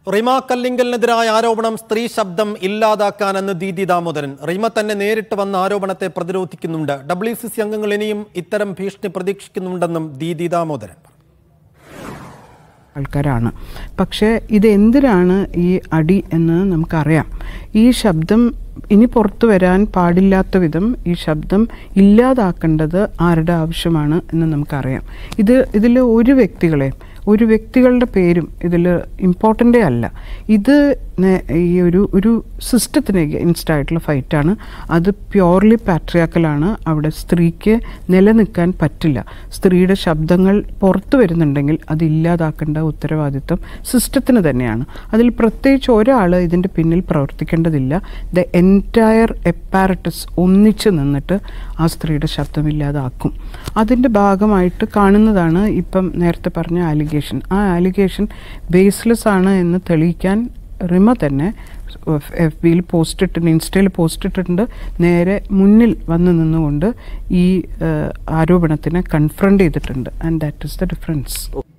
റിമ കല്ലിങ്കലിനെതിരായ ആരോപണം സ്ത്രീ ശബ്ദം ഇല്ലാതാക്കാനെന്ന് ദീദി ദാമോദരൻ. റിമ തന്നെ നേരിട്ട് വന്ന ആരോപണത്തെ പ്രതിരോധിക്കുന്നുണ്ട്. WCC അംഗങ്ങൾ ഇനിയും ഇത്തരം ഭീഷണി പ്രതീക്ഷിക്കുന്നുണ്ടെന്നും ദീദി ദാമോദരൻ. ആൾക്കാരാണ്. പക്ഷേ ഇത് എന്തിനാണ് ഈ അടി എന്ന് നമുക്കറിയാം. ഈ ശബ്ദം ഇനി പുറത്തു വരാൻ പാടില്ലാത്ത വിധം ഈ ശബ്ദം ഇല്ലാതാക്കേണ്ടത് ആരുടെ ആവശ്യമാണ് എന്ന് നമുക്കറിയാം. ഇതിൽ ഒരു വ്യക്തികളുടെ പേരും ഇതിൽ ഇമ്പോർട്ടൻ്റേ അല്ല. ഇത് ഈ ഒരു സിസ്റ്റത്തിന് എഗെയിൻസ്റ്റ് ആയിട്ടുള്ള ഫൈറ്റാണ്. അത് പ്യോർലി പാട്രിയാക്കലാണ്. അവിടെ സ്ത്രീക്ക് നിലനിൽക്കാൻ പറ്റില്ല. സ്ത്രീയുടെ ശബ്ദങ്ങൾ പുറത്തു വരുന്നുണ്ടെങ്കിൽ അത് ഇല്ലാതാക്കേണ്ട ഉത്തരവാദിത്വം സിസ്റ്റത്തിന് തന്നെയാണ്. അതിൽ പ്രത്യേകിച്ച് ഒരാൾ ഇതിൻ്റെ പിന്നിൽ പ്രവർത്തിക്കേണ്ടതില്ല. ദ എൻറ്റയർ എപ്പാരറ്റസ് ഒന്നിച്ച് നിന്നിട്ട് ആ സ്ത്രീയുടെ ശബ്ദം ഇല്ലാതാക്കും. അതിൻ്റെ ഭാഗമായിട്ട് കാണുന്നതാണ് ഇപ്പം നേരത്തെ പറഞ്ഞ ആലിഗേഷൻ. ആ ആലിഗേഷൻ ബേസ്ലെസ് ആണ് എന്ന് തെളിയിക്കാൻ റിമ തന്നെ FBയിൽ ഇൻസ്റ്റയിൽ പോസ്റ്റ് ഇട്ടിട്ടുണ്ട്. നേരെ മുന്നിൽ വന്ന് നിന്നുകൊണ്ട് ഈ ആരോപണത്തിനെ കൺഫ്രണ്ട് ചെയ്തിട്ടുണ്ട്. And that is the difference.